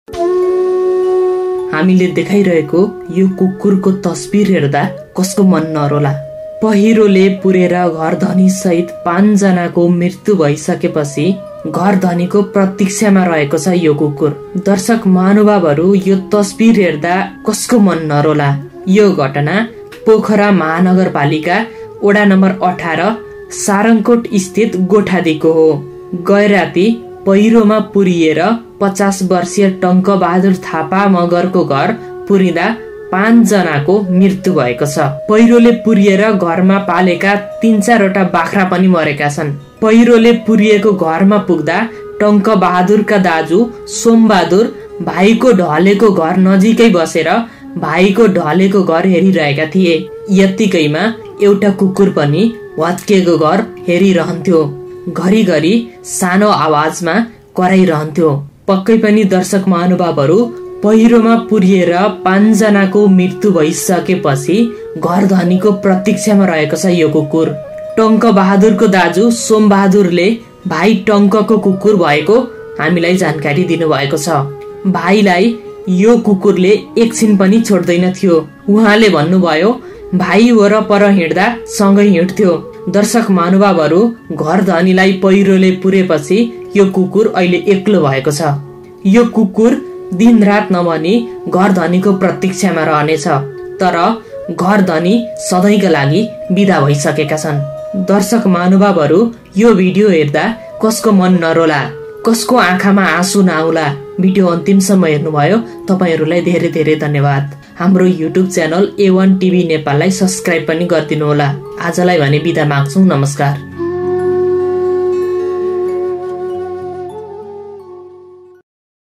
हामीले देखाइरहेको यो कुकुरको तस्बिर हेर्दा कसको मन नरोला। पहिरोले पुरेर घर धनी सहित 5 जनाको मृत्यु भइसकेपछि घर धनीको प्रतीक्षामा रहेको छ यो कुकुर। दर्शक महानुभावहरू, यो तस्बिर हेर्दा कसको मन नरोला। यो घटना पोखरा महानगरपालिका वडा नम्बर 18 सारङकोट स्थित गोठादीको हो। गए राति पहिरोमा पुरिएर 50 वर्षीय टंक बहादुर थापा मगरको घर पुरिँदा 5 जनाको मृत्यु भएको छ। पहिरोले पुरिएर घरमा पालेका 3-4 वटा बाख्रा पनि मरेका छन्। पहिरोले पुरिएको घरमा पुग्दा टंक बहादुरका दाजु सोमबहादुर भाइको ढलेको घर नजिकै बसेर भाइको ढलेको घर हेरिरहेका थिए। यतिकैमा एउटा कुकुर पनि भत्किएको घर हेरिरहन्थ्यो। घरिघरि सानो आवाजमा कराइरहन्थ्यो। पक्कै पनि दर्शक महानुभावहरू, पहिरोमा पुरिएर 5 जनाको मृत्यु भइसकेपछि घर धनीको प्रतीक्षामा रहेको छ यो कुकुर। टंक बहादुरको दाजु सोमबहादुरले भाइ टंकको कुकुर भएको हामीलाई जानकारी दिनुभएको छ। भाइलाई यो कुकुरले एकछिन पनि छोड्दैन थियो। उहाँले भन्नुभयो, भाइ वरपर हिँड्दा सँगै हिँड्थ्यो। दर्शक महानुभावहरू, घर धनीलाई पहिरोले पुरेपछि यो कुकुर अहिले एक्लो भएको छ। यो कुकुर दिनरात नभनी घर धनीको प्रतीक्षामा रहनेछ, तर घर धनी सधैँका लागि बिदा भइसकेका छन्। दर्शक महानुभावहरू, यो भिडियो हेर्दा कसको मन नरोला, कसको आँखामा आँसु नआउला। भिडियो अन्तिमसम्म हेर्नुभयो तपाईहरुलाई धेरै धेरै धन्यवाद। हाम्रो युट्युब च्यानल A1 TV नेपाललाई सब्स्क्राइब पनि गरिदिनु होला। आजलाई भने बिदा माग्छौं। नमस्कार।